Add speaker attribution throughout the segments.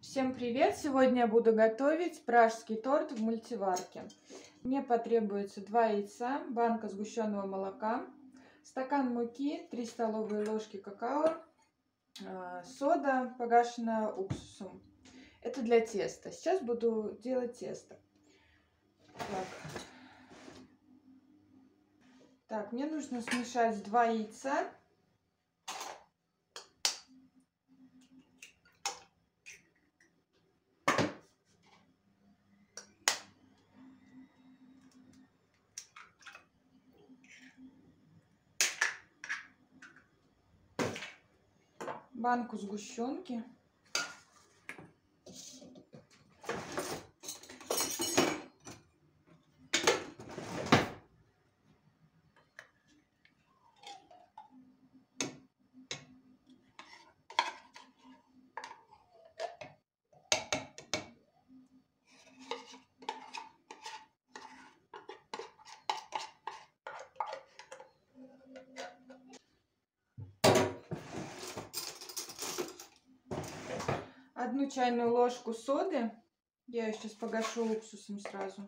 Speaker 1: Всем привет! Сегодня я буду готовить пражский торт в мультиварке. Мне потребуется 2 яйца, банка сгущенного молока, стакан муки, 3 столовые ложки какао, сода, погашенная уксусом. Это для теста. Сейчас буду делать тесто. Так, мне нужно смешать 2 яйца. Банку сгущенки. Одну чайную ложку соды. Я ее сейчас погашу уксусом сразу.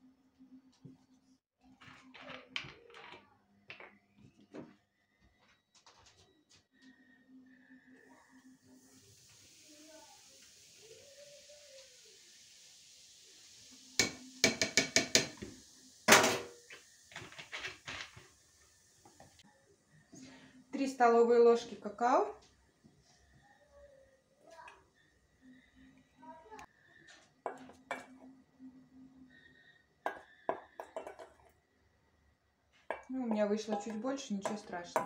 Speaker 1: Три столовые ложки какао. Ну, у меня вышло чуть больше, ничего страшного.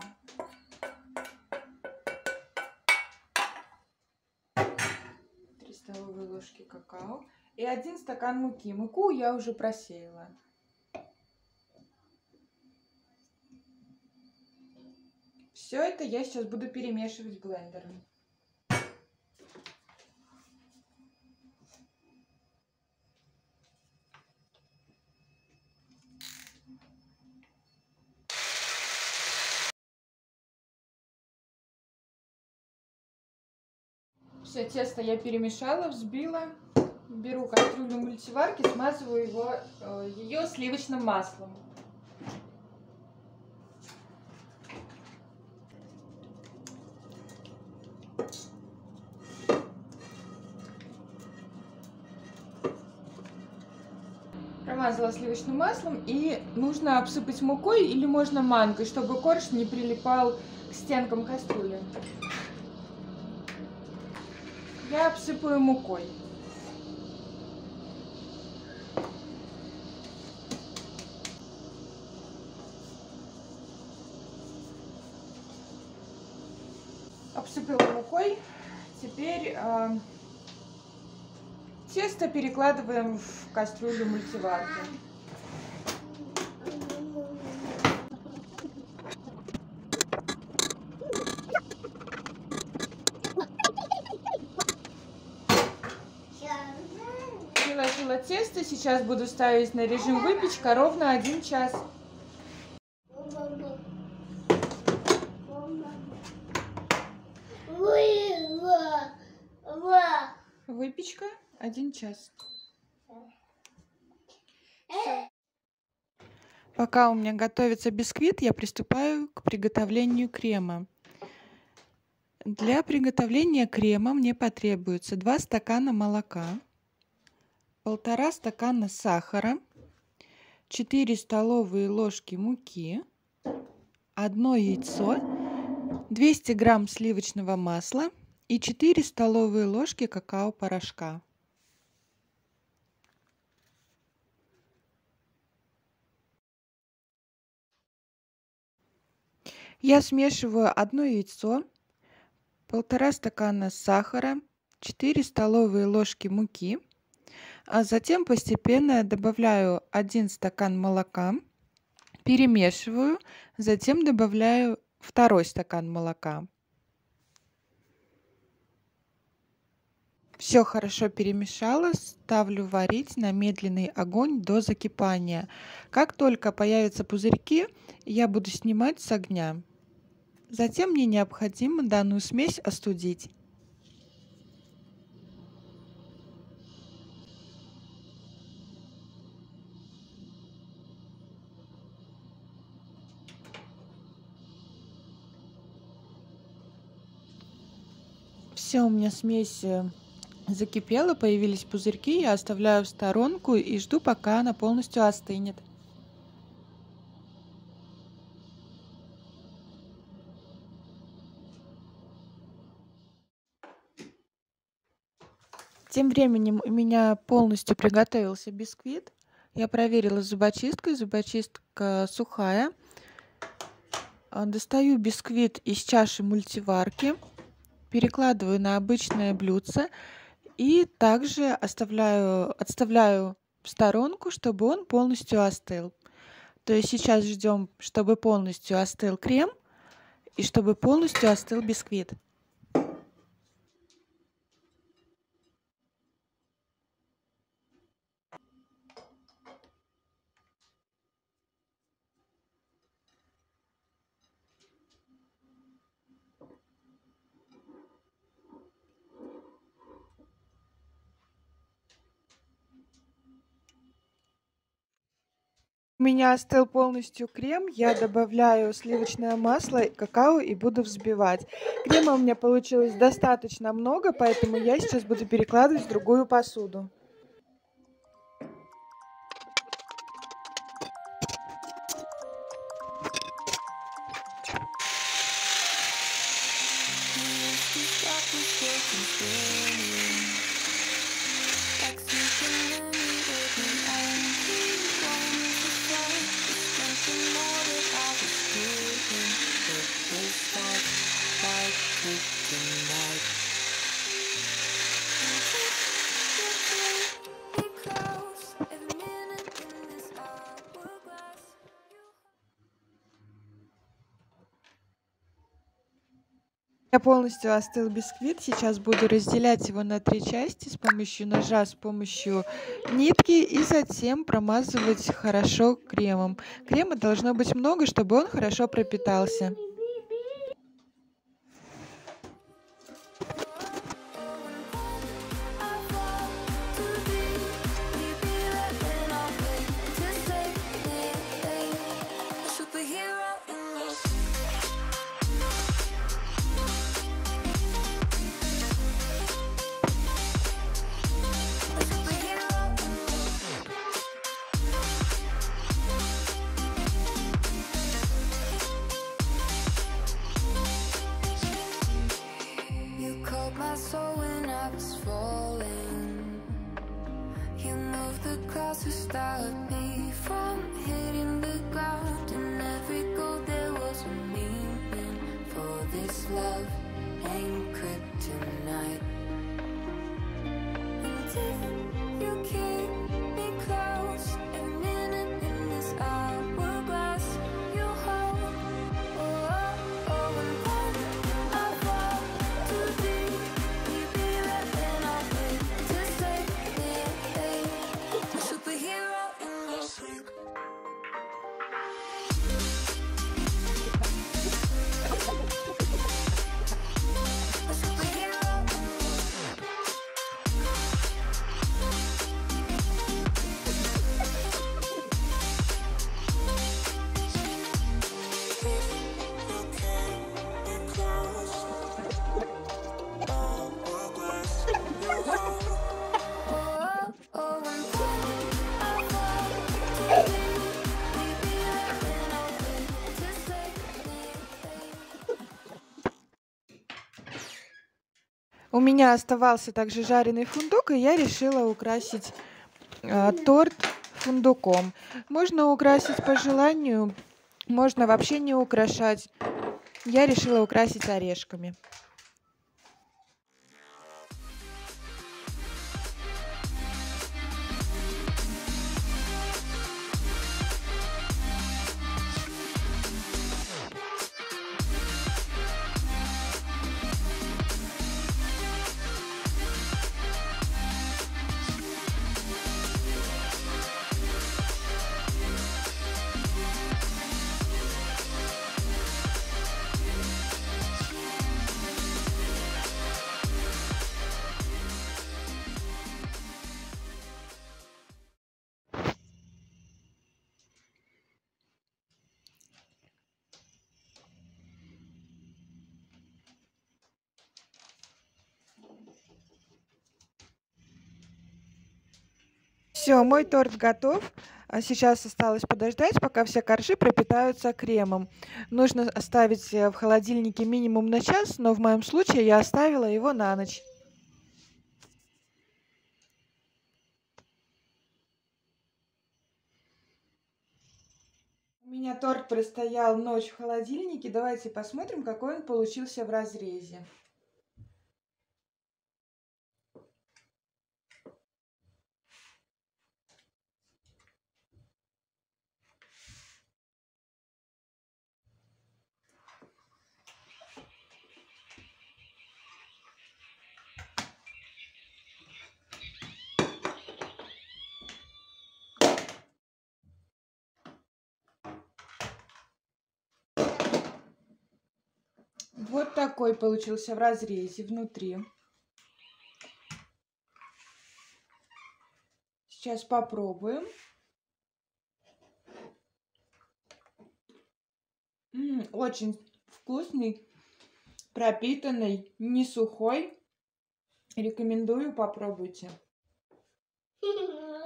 Speaker 1: 3 столовые ложки какао и 1 стакан муки. Муку я уже просеяла. Все это я сейчас буду перемешивать блендером. Все тесто я перемешала, взбила. Беру кастрюлю мультиварки, смазываю ее сливочным маслом. Промазала сливочным маслом, и нужно обсыпать мукой или можно манкой, чтобы корж не прилипал к стенкам кастрюли. Я обсыпаю мукой. Обсыпала мукой. Теперь тесто перекладываем в кастрюлю мультиварки. Переложила тесто. Сейчас буду ставить на режим выпечка ровно 1 час. Выпечка 1 час. Всё. Пока у меня готовится бисквит, я приступаю к приготовлению крема. Для приготовления крема мне потребуется 2 стакана молока, 1,5 стакана сахара, 4 столовые ложки муки, 1 яйцо, 200 грамм сливочного масла и 4 столовые ложки какао-порошка. Я смешиваю 1 яйцо, 1,5 стакана сахара, 4 столовые ложки муки, а затем постепенно добавляю 1 стакан молока, перемешиваю, затем добавляю 2 стакан молока. Все хорошо перемешала, ставлю варить на медленный огонь до закипания. Как только появятся пузырьки, я буду снимать с огня. Затем мне необходимо данную смесь остудить. Все, у меня смесь закипела, появились пузырьки. Я оставляю в сторонку и жду, пока она полностью остынет. Тем временем у меня полностью приготовился бисквит. Я проверила зубочисткой, зубочистка сухая. Достаю бисквит из чаши мультиварки, перекладываю на обычное блюдце и также отставляю в сторонку, чтобы он полностью остыл. То есть сейчас ждем, чтобы полностью остыл крем и чтобы полностью остыл бисквит. У меня остыл полностью крем, я добавляю сливочное масло, какао и буду взбивать. Крема у меня получилось достаточно много, поэтому я сейчас буду перекладывать в другую посуду. Я полностью остыл бисквит. Сейчас буду разделять его на 3 части с помощью ножа, с помощью нитки и затем промазывать хорошо кремом. Крема должно быть много, чтобы он хорошо пропитался.
Speaker 2: To stop me from hitting the ground. In every goal there was a meaning. For this love ain't kryptonite. And if you keep me close, every minute in this hourglass you hold. Oh, oh, oh, and when I fall too deep, we be right then I'll wait to save me. Superhero in your sleep.
Speaker 1: У меня оставался также жареный фундук, и я решила украсить торт фундуком. Можно украсить по желанию, можно вообще не украшать. Я решила украсить орешками. Все, мой торт готов. Сейчас осталось подождать, пока все коржи пропитаются кремом. Нужно оставить в холодильнике минимум на час, но в моем случае я оставила его на ночь. У меня торт простоял ночь в холодильнике. Давайте посмотрим, какой он получился в разрезе. Вот такой получился в разрезе внутри. Сейчас попробуем. Очень вкусный, пропитанный, не сухой. Рекомендую, попробуйте.